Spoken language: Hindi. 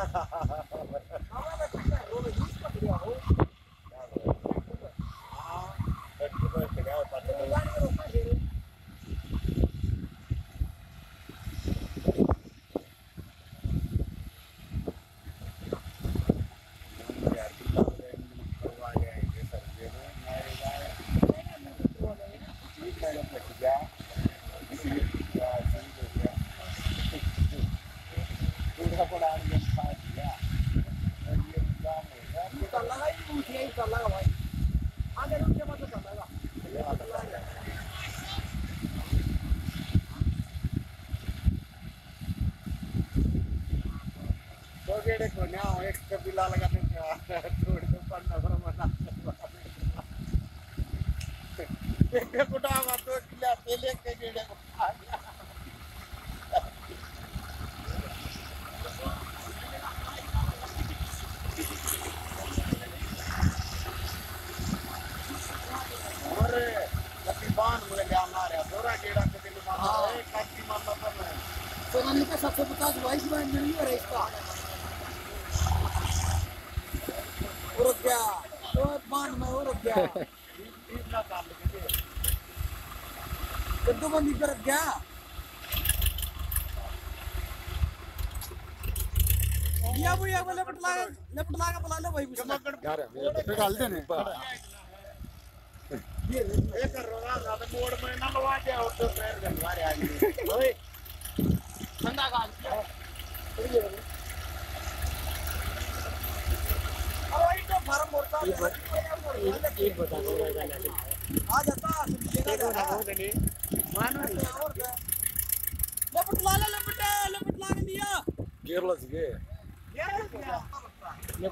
एक कबीला लगाने का छोड़ दो पन्ना बना एक कुटावा तो किला पहले के जेड़े को आ गया और लकीबान मुझे क्या मारे दोरा जेड़ा के दिल में एक काटी मारना तो मैं सोनाली का 750 वाइस बैंड मिल रहा है इसका और क्या तो बांध में और क्या इतना काम लगे कद्दू बंदी कर क्या या वो एक लेपट लागा बुला लो भाई यार ये डाल दे ने ये कर रहा था तो मोड़ में ना लगा दे और तो पैर गलवारे आ गए ओए ठंडा का और इतना फार्म मोड़ता एक बता दो आ जाता मानो लेपट ला दिया केरला से ये